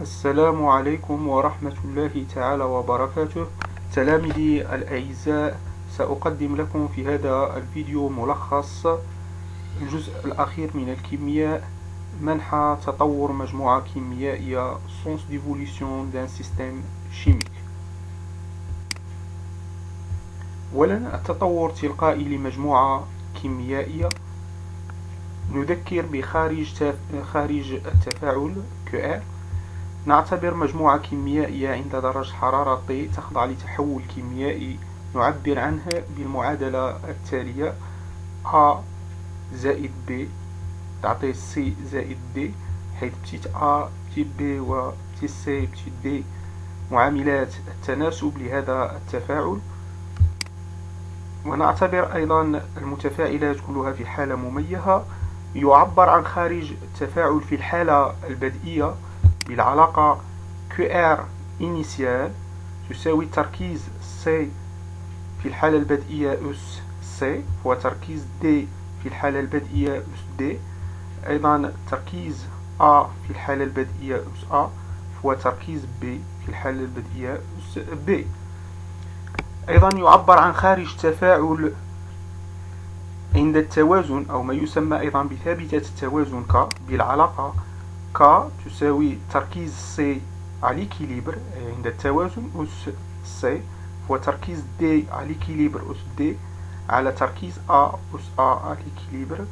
السلام عليكم ورحمة الله تعالى وبركاته. تلاميذي الأعزاء، سأقدم لكم في هذا الفيديو ملخص الجزء الأخير من الكيمياء، منحى تطور مجموعة كيميائية Sens d'évolution d'un système chimique. أولا، التطور التلقائي لمجموعة كيميائية. نذكر بخارج التفاعل QR. نعتبر مجموعة كيميائية عند درجة حرارة T تخضع لتحول كيميائي نعبر عنها بالمعادلة التالية: A زائد B تعطي C زائد D، حيث بتيت A بتيت B و بتيت C بتيت D معاملات التناسب لهذا التفاعل. ونعتبر أيضا المتفاعلات كلها في حالة مميزة. يعبر عن خارج التفاعل في الحالة البدئية بالعلاقة QR initial تساوي تركيز C في الحالة البدئية أس C، وتركيز D في الحالة البدئية أس D. أيضا تركيز A في الحالة البدئية أس A، وتركيز B في الحالة البدئية أس B. أيضا يعبر عن خارج التفاعل عند التوازن، أو ما يسمى أيضا بثابتة التوازن K، بالعلاقة K تساوي تركيز C على l'équilibre عند التوازن أس C، وتركيز D على l'équilibre أس D على تركيز A أس A على l'équilibre،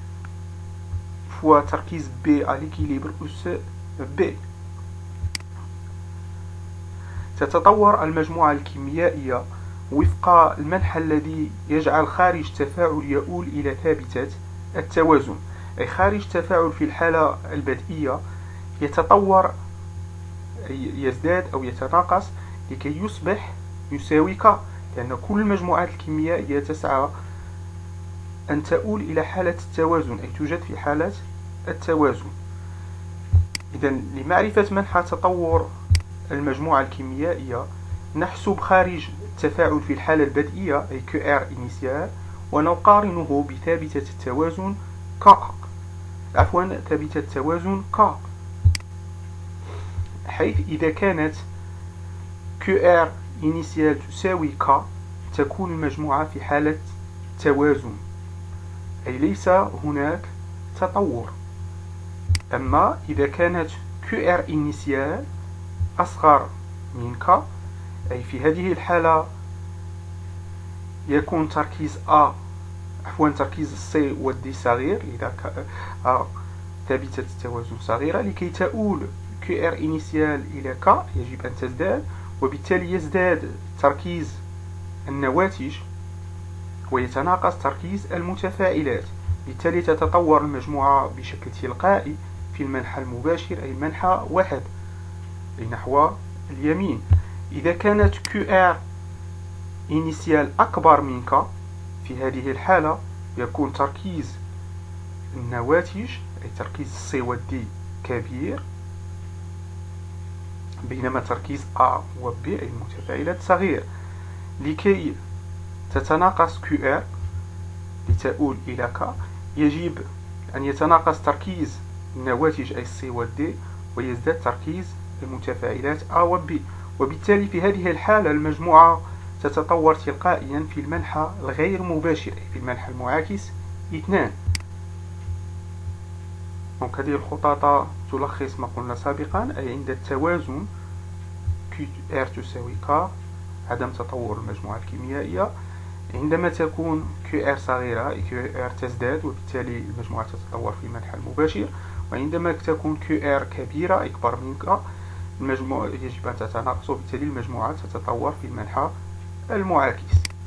وتركيز B على l'équilibre أس B. تتطور المجموعة الكيميائية وفق المنحى الذي يجعل خارج التفاعل يؤول إلى ثابتة التوازن، أي خارج التفاعل في الحالة البدئية يتطور، يزداد أو يتناقص لكي يصبح يساوي K، لأن كل المجموعات الكيميائية تسعى أن تؤول إلى حالة التوازن، أي توجد في حالة التوازن. إذن لمعرفة منحى تطور المجموعة الكيميائية نحسب خارج التفاعل في الحالة البدئية أي QR initial، ونقارنه بثابتة التوازن ثابتة التوازن K، حيث إذا كانت QR initial تساوي K تكون المجموعة في حالة توازن، أي ليس هناك تطور. أما إذا كانت QR initial أصغر من K، أي في هذه الحالة يكون تركيز تركيز C و D صغير، لذا ثابتة التوازن صغيرة. لكي تؤول QR initial إلى K يجب أن تزداد، وبالتالي يزداد تركيز النواتج ويتناقص تركيز المتفاعلات، بالتالي تتطور المجموعة بشكل تلقائي في المنحى المباشر، أي المنحى 1 نحو اليمين. إذا كانت QR initial أكبر من K، في هذه الحالة يكون تركيز النواتج أي تركيز C و D كبير، بينما تركيز A و B أي المتفاعلات صغير. لكي تتناقص QR لتؤول إلى K يجب أن يتناقص تركيز النواتج أي C و D، ويزداد تركيز المتفاعلات A و B، وبالتالي في هذه الحالة المجموعة تتطور تلقائيا في المنحى الغير مباشر، في المنحى المعاكس 2. هذه الخطاطة تلخص ما قلنا سابقا، أي عند التوازن QR تساوي K عدم تطور المجموعة الكيميائية. عندما تكون QR صغيرة QR تزداد، وبالتالي المجموعة تتطور في المنحى المباشر. وعندما تكون QR كبيرة أكبر من K المجموعة يجب أن تتناقص، وبالتالي المجموعة تتطور في المنحى المعاكس.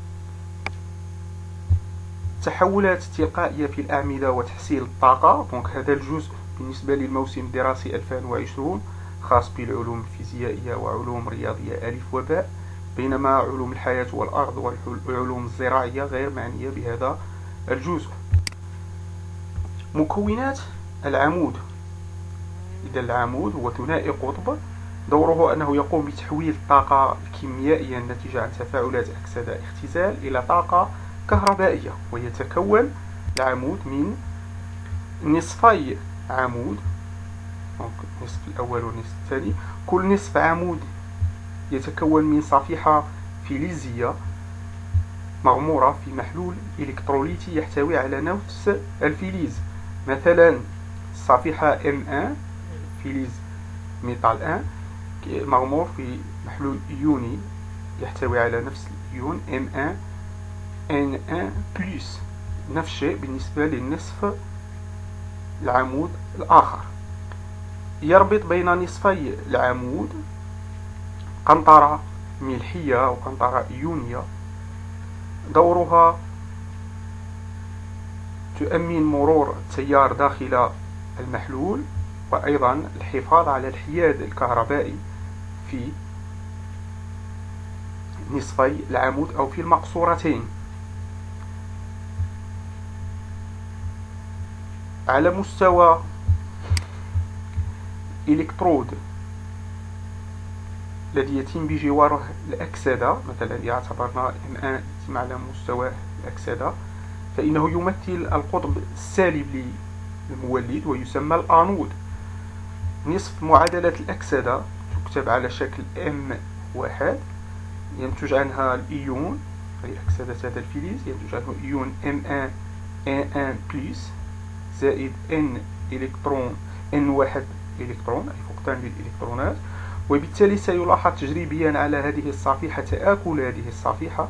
تحولات تلقائية في الأعمدة وتحصيل الطاقة. هذا الجزء بالنسبة للموسم الدراسي 2020 خاص بالعلوم الفيزيائية وعلوم رياضية ألف وباء، بينما علوم الحياة والأرض والعلوم الزراعية غير معنية بهذا الجزء. مكونات العمود. إذا العمود هو ثنائي قطب، دوره أنه يقوم بتحويل الطاقة الكيميائية الناتجة عن تفاعلات أكسدة اختزال إلى طاقة كهربائية. ويتكون العمود من نصفي عمود دونك النصف الأول والنصف الثاني. كل نصف عمود يتكون من صفيحة فلزية مغمورة في محلول إلكتروليتي يحتوي على نفس الفلز. مثلا الصفيحة M1 فلز ميتال 1 مغمور في محلول إيوني يحتوي على نفس الإيون M1 N1+. نفس الشيء بالنسبة للنصف العمود الآخر. يربط بين نصفي العمود قنطرة ملحية وقنطرة إيونية دورها تؤمن مرور التيار داخل المحلول وأيضا الحفاظ على الحياد الكهربائي في نصفي العمود أو في المقصورتين. على مستوى إلكترود الذي يتم بجواره الأكسدة، مثلا إذا اعتبرنا M1 يتم على مستوى الأكسدة، فإنه يمثل القطب السالب للمولد ويسمى الآنود. نصف معادلة الأكسدة تكتب على شكل M1، ينتج عنها الإيون أي أكسدة هذا الفلز، ينتج عنه إيون M1 A1+ زائد N إلكترون N1 إلكترون أي فقدان للإلكترونات. وبالتالي سيلاحظ تجريبيا على هذه الصفيحة تآكل هذه الصفيحة.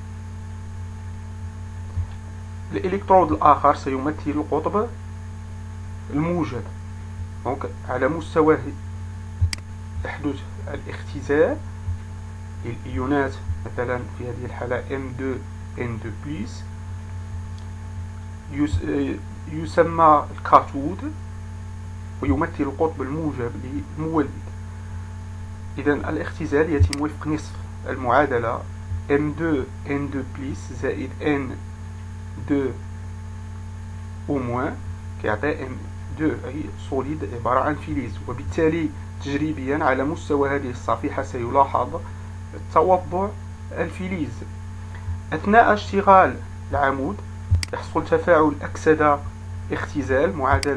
الإلكترود الآخر سيمثل القطب الموجب. دونك على مستوى يحدث الاختزال للإيونات مثلا في هذه الحالة M2 N2+، يسمى الكاثود ويمثل القطب الموجب للمولد. إذا الاختزال يتم وفق نصف المعادلة M2 N2+ زائد N2 أو موان كيعطي M2 أي سوليد عبارة عن فلز. وبالتالي تجريبيا على مستوى هذه الصفيحة سيلاحظ توضع الفلز. أثناء اشتغال العمود يحصل تفاعل أكسدة اختزال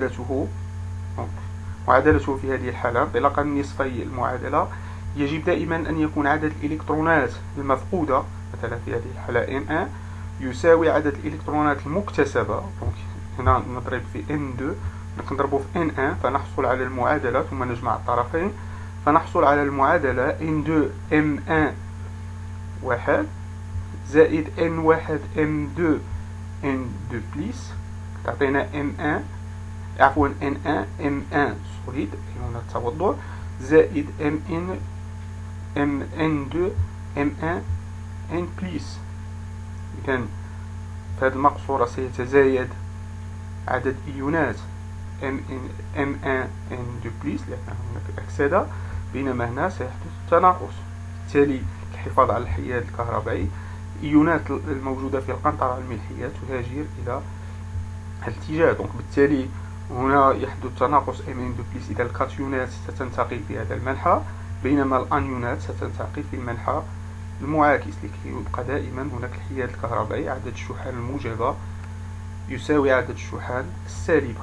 معادلته في هذه الحالة انطلاقا من نصفي المعادلة يجب دائما أن يكون عدد الإلكترونات المفقودة مثلا في هذه الحالة M1 يساوي عدد الإلكترونات المكتسبة. هنا نضرب في N2 نضربه في N1 فنحصل على المعادلة، ثم نجمع الطرفين فنحصل على المعادلة N2 M1 1 زائد N1 M2 N2+ تعطينا M1 عفوا N1 M1 سوليد هنا التوضع زائد N2 M1 N+. إذن في هذه المقصورة سيتزايد عدد إيونات M1 N2+ لأن هناك أكسدة، بينما هنا سيحدث تناقص. بالتالي الحفاظ على الحياد الكهربائي الإيونات الموجودة في القنطرة الملحية تهاجر إلى الاتجاه. دونك بالتالي هنا يحدث تناقص M2+. إذا الكاتيونات ستنتقل في هذا المنحى بينما الأنيونات ستنتقل في المنحى المعاكس لكي يبقى دائما هناك الحياد الكهربائي. عدد الشحن الموجبة يساوي عدد الشحن السالبة.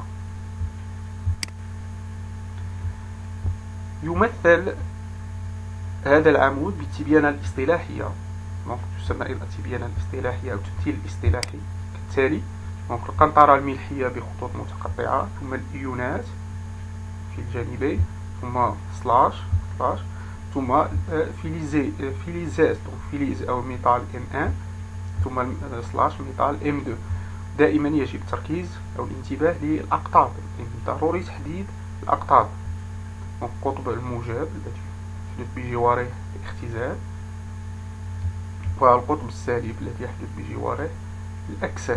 يمثل هذا العمود بالتبيانة الاصطلاحية، تسمى التبيانة الاصطلاحية أو التمثيل الاصطلاحي كالتالي: القنطرة الملحية بخطوط متقطعة، ثم الإيونات في الجانبين، ثم سلاش ثم فلزات فلز أو ميتال M1 ثم سلاش ميتال M2. دائما يجب التركيز أو الانتباه للأقطاب، ضروري تحديد الأقطاب. القطب الموجب الذي يحدث بجواره الاختزال والقطب السالب الذي يحدث بجواره الأكسدة.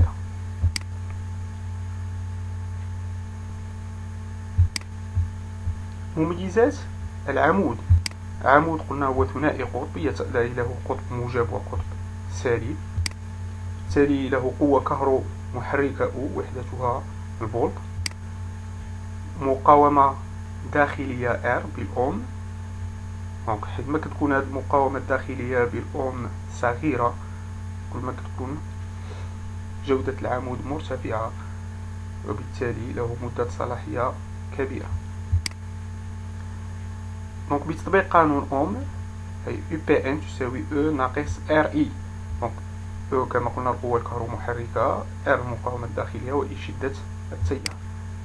مميزات العمود. عمود قلنا هو ثنائي قطب له قطب موجب وقطب سالب، بالتالي له قوة كهرومحركة وحدتها الفولت، مقاومة داخلية R بالأوم. حيثما كتكون هذه المقاومة الداخلية بالأوم صغيرة كل ما كتكون جودة العمود مرتفعة وبالتالي له مدة صلاحية كبيرة. دونك بتطبيق قانون أوم أي UPN تساوي E ناقص RI. دونك E كما قلنا القوة الكهرومحركة، R المقاومة الداخلية، و I شدة التيار.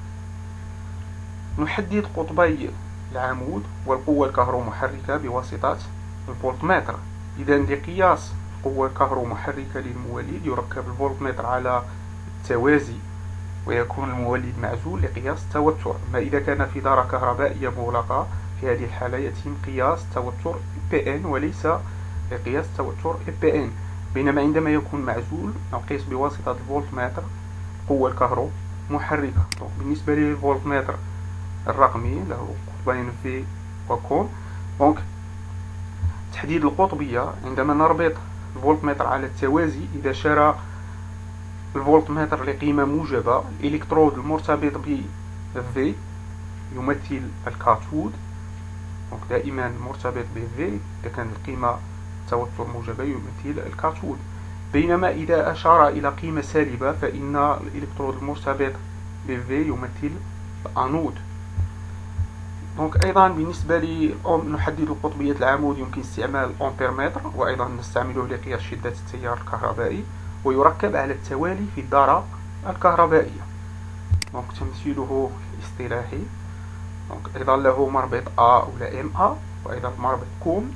نحدد قطبي العمود والقوة الكهرومحركة بواسطة الفولتمتر. إذا لقياس القوة الكهرومحركة للمولد يركب الفولتمتر على التوازي ويكون المولد معزول لقياس التوتر. أما إذا كان في دارة كهربائية مغلقة في هذه الحالة يتم قياس توتر PN وليس قياس توتر PN. بينما عندما يكون معزول نقيس بواسطة الفولتمتر القوة الكهرومحركة. بالنسبة للفولتمتر الرقمي له قطبين في وكون. دونك تحديد القطبية عندما نربط الفولتمتر على التوازي. إذا شار الفولتمتر لقيمة موجبة الإلكترود المرتبط ب V يمثل الكاثود. دونك دائما مرتبط ب V إذا كان القيمة توتر موجبة يمثل الكاثود. بينما إذا أشار إلى قيمة سالبة فإن الإلكترود المرتبط ب V يمثل الأنود. دونك أيضا بالنسبة نحدد قطبية العمود يمكن استعمال الأمبيرمتر، وأيضا نستعمله لقياس شدة التيار الكهربائي، ويركب على التوالي في الدارة الكهربائية. دونك تمثيله الاصطلاحي دونك أيضا له مربط A ولا MA، وأيضا مربط كوم.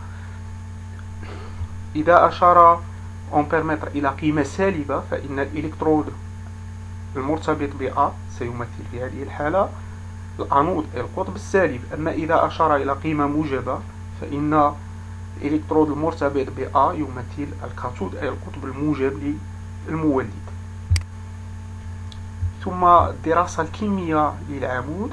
إذا أشار أمبيرمتر إلى قيمة سالبة فإن الإلكترود المرتبط ب A سيمثل في هذه الحالة الأنود أي القطب السالب. أما إذا أشار إلى قيمة موجبة فإن الإلكترود المرتبط ب A يمثل الكاثود أي القطب الموجب للمولد. ثم الدراسة الكيميائية للعمود.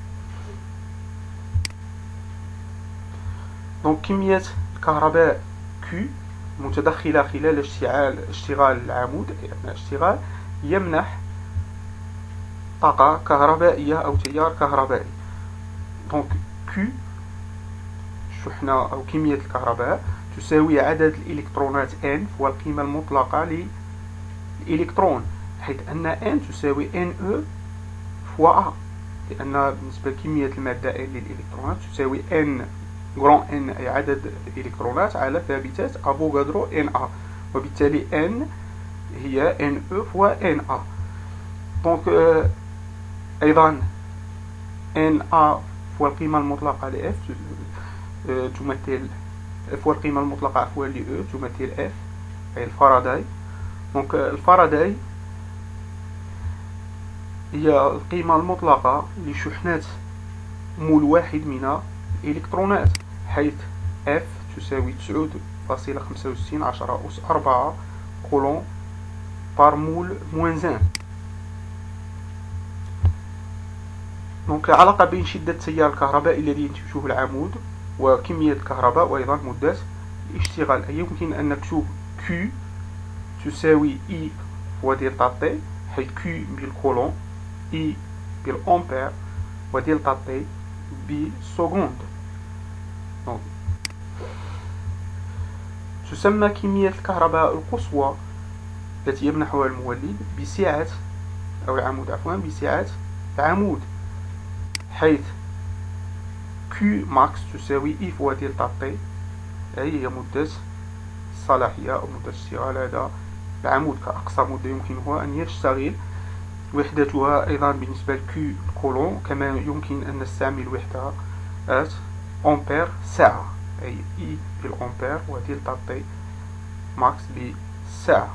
دونك كمية الكهرباء Q متدخلة خلال اشتغال العمود أي أثناء اشتغال يمنح طاقة كهربائية أو تيار كهربائي. دونك Q الشحنة أو كمية الكهرباء تساوي عدد الإلكترونات N والقيمة المطلقة للإلكترون، حيث أن N تساوي NE فوا A، لأن بالنسبة لكمية المادة N للإلكترونات تساوي N N أي عدد الإلكترونات على ثابتة أفوغادرو NA، وبالتالي N هي NE فوا NA. دونك أيضا NA فوا القيمة المطلقة ل F تمثل فوا القيمة المطلقة عفوا ل E تمثل F أي الفاراداي. دونك الفاراداي هي القيمة المطلقة لشحنة مول واحد من الإلكترونات، حيث F تساوي 9.65 10 أس 4 كولون بار مول موان 1. دونك العلاقة بين شدة التيار الكهربائي الذي ينتجه العمود وكمية الكهرباء وأيضا مدة الاشتغال. أي يمكن أن نكتب Q تساوي I فوا دلتا T، حيث Q بالكولون، I بالأمبير، ودلتا T بسكوند. تسمى كمية الكهرباء القصوى التي يمنحها المولد بسعة أو العمود عفوا بسعة العمود، حيث Q ماكس تساوي I فوا دلتا T أي هي مدة الصلاحية أو مدة اشتغال هذا العمود كأقصى مدة يمكنه أن يشتغل. وحدتها أيضا بالنسبة لQ الكولون كما يمكن أن نستعمل وحدة أمبير ساعة أي I بالأمبير ودلتا T ماكس بالساعة.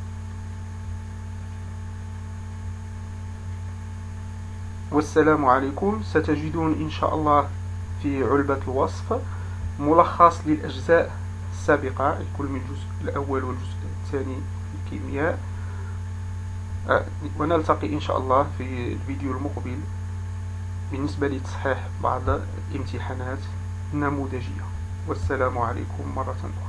والسلام عليكم. ستجدون إن شاء الله في علبة الوصف ملخص للأجزاء السابقة الكل من الجزء الأول والجزء الثاني في الكيمياء، ونلتقي إن شاء الله في الفيديو المقبل بالنسبة لتصحيح بعض الامتحانات النموذجية. والسلام عليكم مرة أخرى.